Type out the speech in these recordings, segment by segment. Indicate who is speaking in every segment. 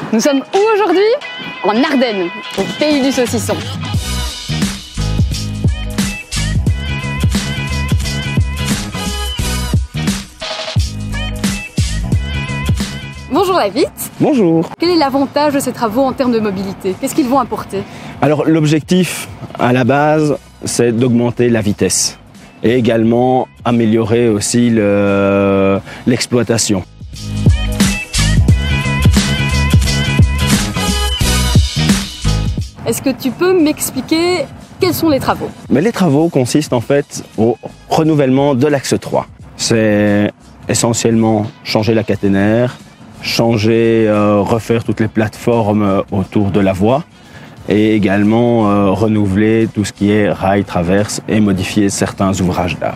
Speaker 1: Nous sommes où aujourd'hui? En Ardennes, au pays du saucisson. Bonjour David.
Speaker 2: Bonjour.
Speaker 1: Quel est l'avantage de ces travaux en termes de mobilité? Qu'est-ce qu'ils vont apporter?
Speaker 2: Alors l'objectif à la base, c'est d'augmenter la vitesse et également améliorer aussi l'exploitation.
Speaker 1: Est-ce que tu peux m'expliquer quels sont les travaux?
Speaker 2: Mais les travaux consistent en fait au renouvellement de l'axe 3. C'est essentiellement changer la caténaire, refaire toutes les plateformes autour de la voie et également renouveler tout ce qui est rails, traverses et modifier certains ouvrages d'art.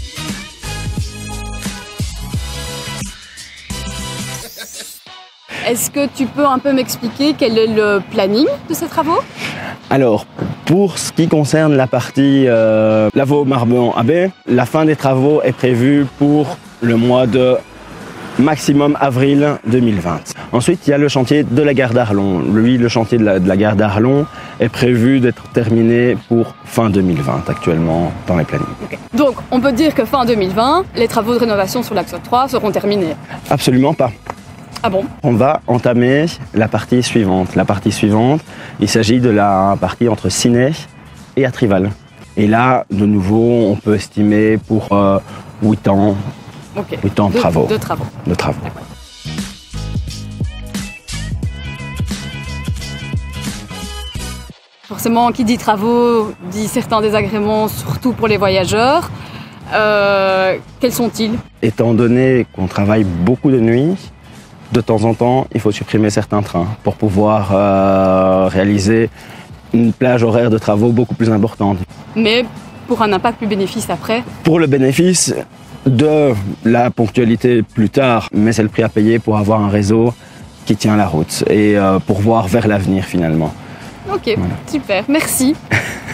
Speaker 1: Est-ce que tu peux un peu m'expliquer quel est le planning de ces travaux?
Speaker 2: Alors, pour ce qui concerne la partie Lavaux-Marbéan-Abbé, la fin des travaux est prévue pour le mois de maximum avril 2020. Ensuite, il y a le chantier de la gare d'Arlon. Lui, le chantier de la gare d'Arlon est prévu d'être terminé pour fin 2020 actuellement dans les plannings.
Speaker 1: Okay. Donc, on peut dire que fin 2020, les travaux de rénovation sur l'axe 3 seront terminés?
Speaker 2: Absolument pas.
Speaker 1: Ah bon?
Speaker 2: On va entamer la partie suivante. La partie suivante, il s'agit de la partie entre Ciney et Atrival. Et là, de nouveau, on peut estimer pour 8 ans.
Speaker 1: Okay.
Speaker 2: 8 ans de travaux.
Speaker 1: De travaux.
Speaker 2: De travaux.
Speaker 1: Forcément, qui dit travaux, dit certains désagréments, surtout pour les voyageurs. Quels sont-ils?
Speaker 2: Étant donné qu'on travaille beaucoup de nuit, de temps en temps, il faut supprimer certains trains pour pouvoir réaliser une plage horaire de travaux beaucoup plus importante.
Speaker 1: Mais pour un impact plus bénéfice après?
Speaker 2: Pour le bénéfice de la ponctualité plus tard, mais c'est le prix à payer pour avoir un réseau qui tient la route et pour voir vers l'avenir finalement.
Speaker 1: Ok, voilà. Super, merci.